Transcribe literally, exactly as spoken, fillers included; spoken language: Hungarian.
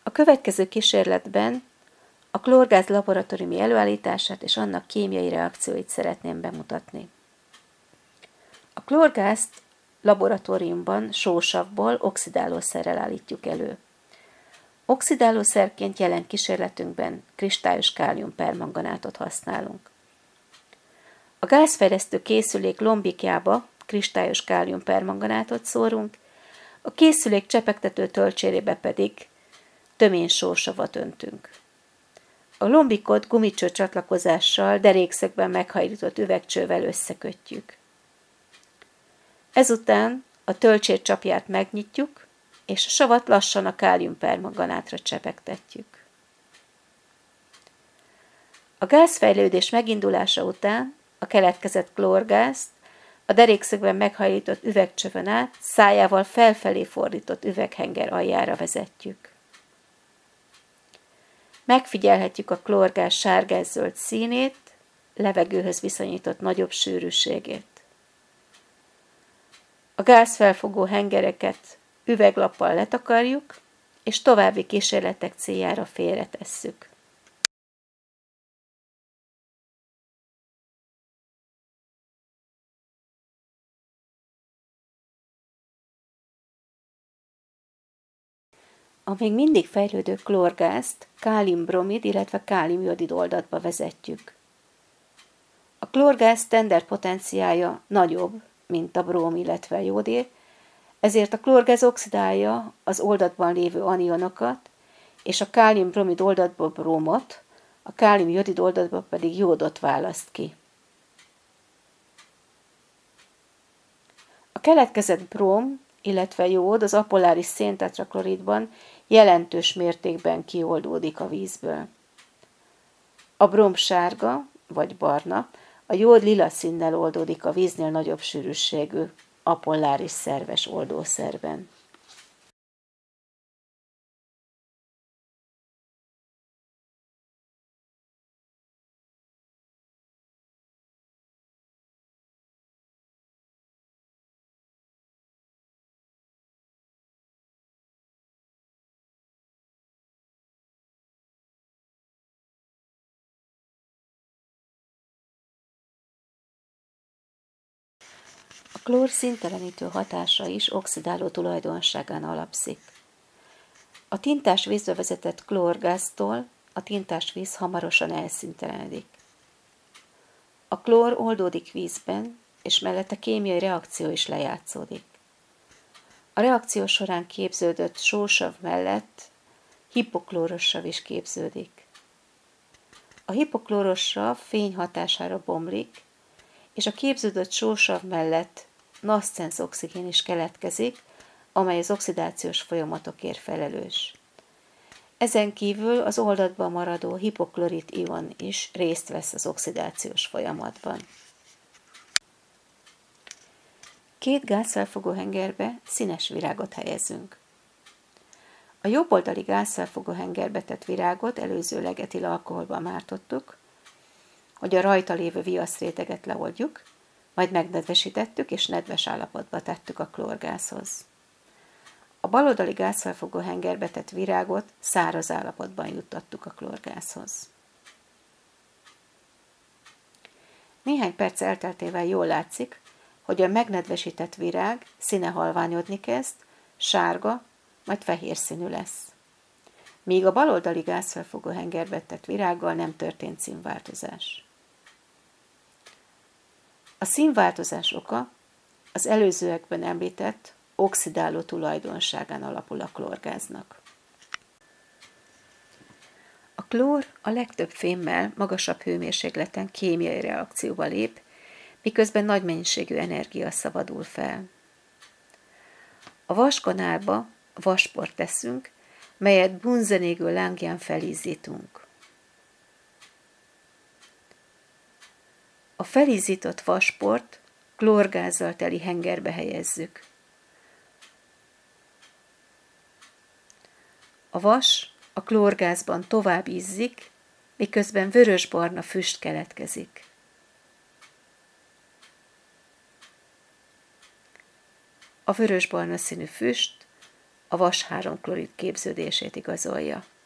A következő kísérletben a klórgáz laboratóriumi előállítását és annak kémiai reakcióit szeretném bemutatni. A klórgázt laboratóriumban sósavból oxidálószerrel állítjuk elő. Oxidálószerként jelen kísérletünkben kristályos káliumpermanganátot használunk. A gázfejlesztő készülék lombikjába kristályos káliumpermanganátot szórunk, a készülék csepegtető tölcsérébe pedig tömény sósavat öntünk. A lombikot gumicső csatlakozással derékszögben meghajlított üvegcsővel összekötjük. Ezután a tölcsér csapját megnyitjuk, és a savat lassan a káliumpermanganátra csepegtetjük. A gázfejlődés megindulása után a keletkezett klórgázt a derékszögben meghajlított üvegcsövön át szájával felfelé fordított üveghenger aljára vezetjük. Megfigyelhetjük a klórgáz sárgás-zöld színét, levegőhöz viszonyított nagyobb sűrűségét. A gázfelfogó hengereket üveglappal letakarjuk, és további kísérletek céljára félretesszük. A még mindig fejlődő klórgázt káliumbromid, illetve káliumjodid oldatba vezetjük. A klórgáz tender potenciálja nagyobb, mint a bróm, illetve a jódé, ezért a klórgáz oxidálja az oldatban lévő anionokat, és a káliumbromid oldatból brómot, a káliumjodid oldatból pedig jódot választ ki. A keletkezett bróm, illetve jód az apolláris széntetrakloridban jelentős mértékben kioldódik a vízből. A bróm sárga vagy barna, a jód lila színnel oldódik a víznél nagyobb sűrűségű apolláris szerves oldószerben. A klór színtelenítő hatása is oxidáló tulajdonságán alapszik. A tintás vízbe vezetett klórgáztól a tintás víz hamarosan elszíntelenedik. A klór oldódik vízben, és mellette kémiai reakció is lejátszódik. A reakció során képződött sósav mellett hipoklóros sav is képződik. A hipoklóros sav fény hatására bomlik, és a képződött sósav mellett naszcensz oxigén is keletkezik, amely az oxidációs folyamatokért felelős. Ezen kívül az oldatban maradó hipoklorit ion is részt vesz az oxidációs folyamatban. Két gázfelfogó hengerbe színes virágot helyezünk. A jobboldali gázfelfogó hengerbe tett virágot előzőleg etil alkoholban mártottuk, hogy a rajta lévő viaszréteget leoldjuk, majd megnedvesítettük és nedves állapotba tettük a klórgázhoz. A baloldali gázfelfogó hengerbe tett virágot száraz állapotban juttattuk a klórgázhoz. Néhány perc elteltével jól látszik, hogy a megnedvesített virág színe halványodni kezd, sárga, majd fehér színű lesz. Míg a baloldali gázfelfogó hengerbe tett virággal nem történt színváltozás. A színváltozás oka az előzőekben említett oxidáló tulajdonságán alapul a klórgáznak. A klór a legtöbb fémmel magasabb hőmérsékleten kémiai reakcióba lép, miközben nagy mennyiségű energia szabadul fel. A vaskanálba vasport teszünk, melyet Bunsenégő lángján felízítunk. A felízított vasport klórgázzal teli hengerbe helyezzük. A vas a klórgázban tovább izzik, miközben vörösbarna füst keletkezik. A vörösbarna színű füst a vas három klorid képződését igazolja.